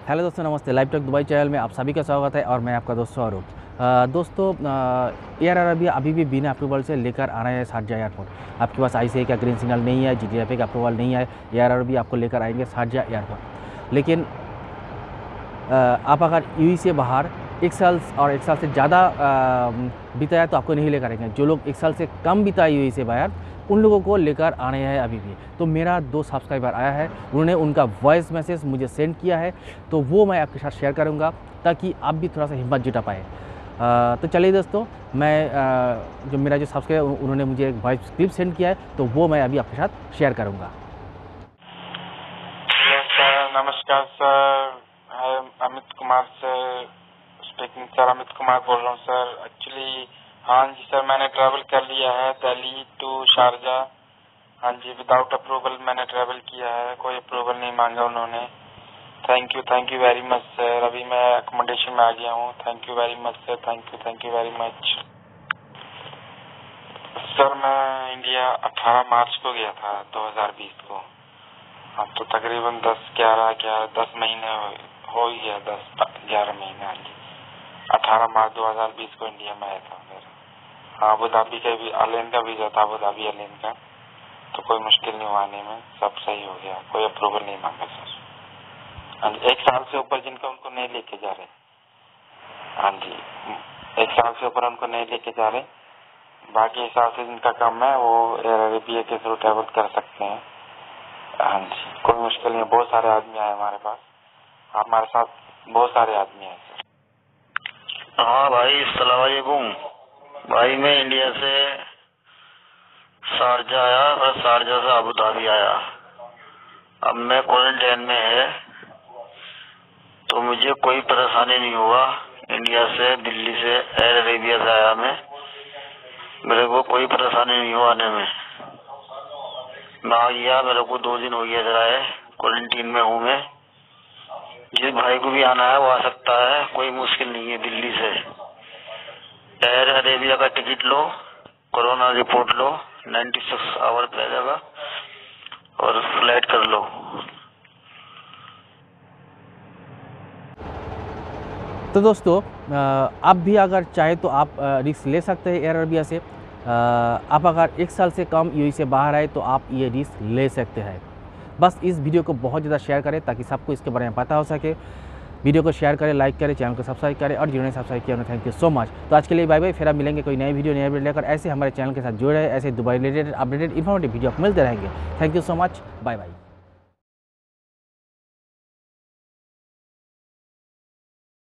Hello दोस्तों, नमस्ते। Live talk Dubai channel में आप सभी का स्वागत है और मैं आपका दोस्त स्वरूप। दोस्तों, एयर अरेबिया अभी भी बिना अप्रूवल से लेकर आ रहे हैं शारजा एयरपोर्ट। आपके पास ICAO का ग्रीन सिग्नल नहीं है, GTFA का अप्रूवल नहीं है, एयर अरेबिया आपको लेकर आएंगे शारजा एयरपोर्ट। लेकिन आप अगर UAE से बाहर 1 साल और 1 साल से ज़्यादा बिताया तो आपको नहीं लेकर आएंगे। जो लोग 1 साल से कम बिताए UAE से बाहर, उन लोगों को लेकर आने हैं अभी भी। तो मेरा 2 सब्सक्राइबर आया है, उन्होंने उनका वॉइस मैसेज मुझे सेंड किया है, तो वो मैं आपके साथ शेयर करूंगा ताकि आप भी थोड़ा सा हिम्मत जुटा पाए। तो चलिए दोस्तों, मैं जो मेरा जो सब्सक्राइबर उन्होंने मुझे एक वॉइस क्लिप सेंड किया है, तो वो मैं अभी आपके साथ शेयर करूँगा। नमस्कार sir, Amit Kumar sir speaking sir. Amit Kumar बोल रहा हूँ सर। एक्चुअली हाँ जी सर, मैंने ट्रैवल कर लिया है दिल्ली टू शारजा। हाँ जी, विदाउट अप्रूवल मैंने ट्रैवल किया है, कोई अप्रूवल नहीं मांगा उन्होंने। Thank you very much sir. अभी मैं अकोमोडेशन में आ गया हूँ। Thank you very much sir. Thank you very much sir. मैं इंडिया 18 मार्च को गया था 2020 को। अब तो तकरीबन 10 महीने हो ही गया, 10-11 महीने। हाँ जी, 18 मार्च 2020 को इंडिया में आया था मेरा। हाँ, अबू धाबी का भी अलेन का वीजा था, अबू धाबी अलेन का। तो कोई मुश्किल नहीं हुआ आने में, सब सही हो गया, कोई अप्रूवल नहीं मांगा सर। हाँ जी, 1 साल से ऊपर जिनका उनको नहीं लेके जा रहे। हाँ जी, 1 साल से ऊपर उनको नहीं लेके जा रहे। बाकी हिसाब से जिनका कम है वो एयर अरेबिया के थ्रू ट्रैवल कर सकते हैं। हाँ जी, कोई मुश्किल नहीं। बहुत सारे आदमी आए हमारे पास, हमारे साथ बहुत सारे आदमी आए सर। हाँ भाई, अस्सलाम वालेकुम भाई। मैं इंडिया से शारजा आया और शारजा से अबू धाबी आया। अब मैं क्वारंटाइन में है, तो मुझे कोई परेशानी नहीं हुआ। इंडिया से, दिल्ली से, एयर अरेबिया से आया मैं, मेरे को कोई परेशानी नहीं हुआ आने में। मैं आ गया, मेरे को 2 दिन हो गया जरा है, क्वारंटीन में हूँ मैं। जिस भाई को भी आना है वो आ सकता है, कोई मुश्किल नहीं है। दिल्ली से एयर अरेबिया का टिकट लो, कोरोना रिपोर्ट लो, 96 आवर पे आ जाएगा और फ्लाइट कर लो। तो दोस्तों, आप भी अगर चाहे तो आप रिस्क ले सकते हैं एयर अरेबिया से। आप अगर 1 साल से कम UAE से बाहर आए तो आप ये रिस्क ले सकते हैं। बस इस वीडियो को बहुत ज़्यादा शेयर करें ताकि सबको इसके बारे में पता हो सके। वीडियो को शेयर करें, लाइक करें, चैनल को सब्सक्राइब करें और जिन्होंने सब्सक्राइब किया उन्हें थैंक यू सो मच। तो आज के लिए बाय बाय, फिर आप मिलेंगे कोई नई वीडियो लेकर। ऐसे हमारे चैनल के साथ जुड़े रहे, ऐसे Dubai related updated informative video आपको मिलते रहेंगे। Thank you so much, bye bye.